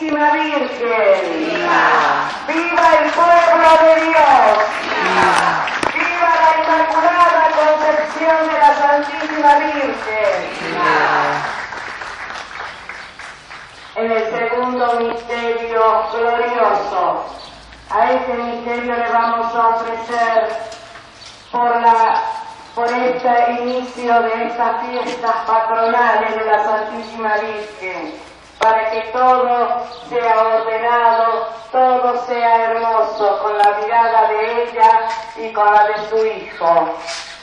Santísima Virgen. ¡Viva! ¡Viva el pueblo de Dios! ¡Viva! ¡Viva la Inmaculada Concepción de la Santísima Virgen! ¡Viva! En el segundo misterio glorioso, a este misterio le vamos a ofrecer por este inicio de estas fiestas patronales de la Santísima Virgen, para que todo sea ordenado, todo sea hermoso, con la mirada de ella y con la de su Hijo.